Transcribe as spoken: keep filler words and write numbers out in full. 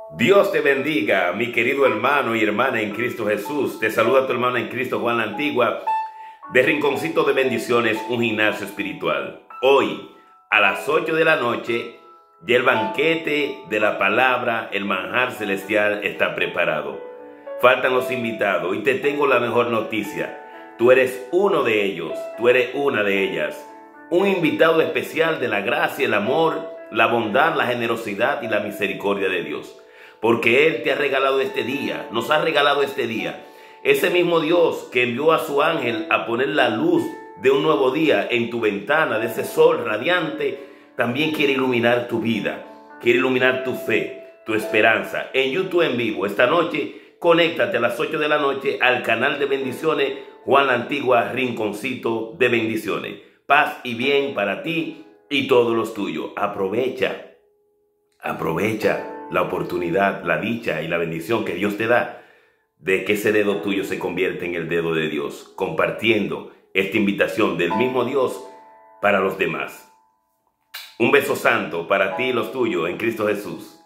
Dios te bendiga, mi querido hermano y hermana en Cristo Jesús. Te saluda tu hermano en Cristo, Juan La Antigua, de Rinconcito de Bendiciones, un gimnasio espiritual. Hoy, a las ocho de la noche, ya el banquete de la palabra, el manjar celestial está preparado. Faltan los invitados y te tengo la mejor noticia. Tú eres uno de ellos, tú eres una de ellas. Un invitado especial de la gracia, el amor, la bondad, la generosidad y la misericordia de Dios. Porque Él te ha regalado este día, nos ha regalado este día. Ese mismo Dios que envió a su ángel a poner la luz de un nuevo día en tu ventana, de ese sol radiante, también quiere iluminar tu vida, quiere iluminar tu fe, tu esperanza. En YouTube en vivo, esta noche, conéctate a las ocho de la noche al canal de bendiciones, Juan La Antigua, Rinconcito de Bendiciones. Paz y bien para ti y todos los tuyos. Aprovecha, aprovecha la oportunidad, la dicha y la bendición que Dios te da de que ese dedo tuyo se convierta en el dedo de Dios, compartiendo esta invitación del mismo Dios para los demás. Un beso santo para ti y los tuyos en Cristo Jesús.